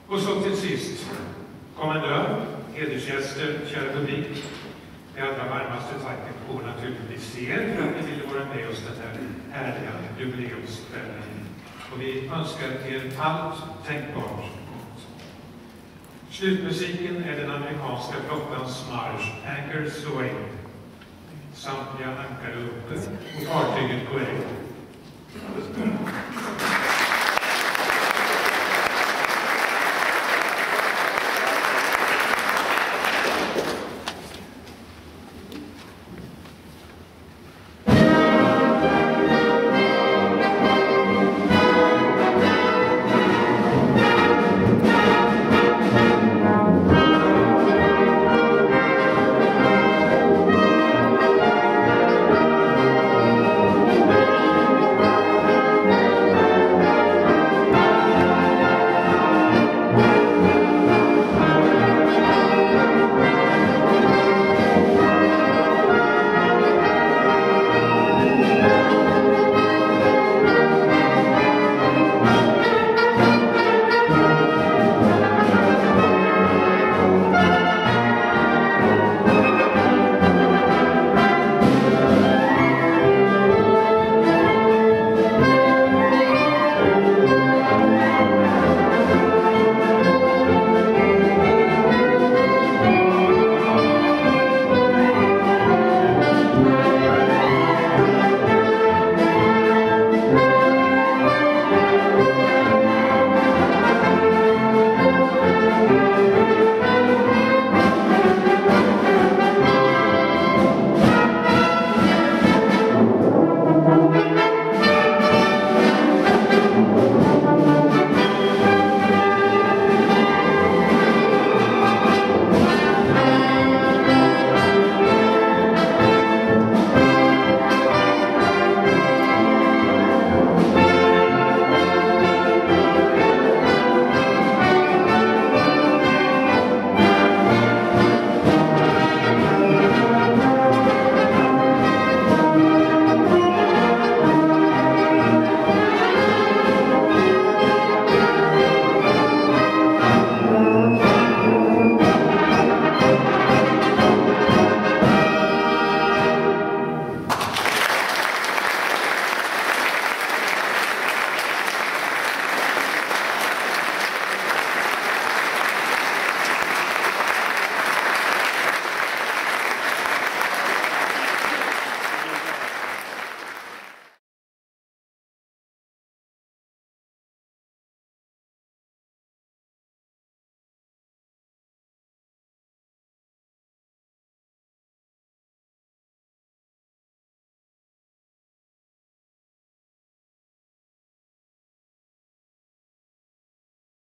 Och så till sist, kommendör, hedersgäster, kära publik. Det allra varmaste tacket går naturligtvis er för att ni ville vara med oss den här härliga jubileumskvällen. Och vi önskar er allt tänkbart gott. Slutmusiken är den amerikanska flottans marsch Anchors Away. Samtliga ankar uppe och fartyget går in.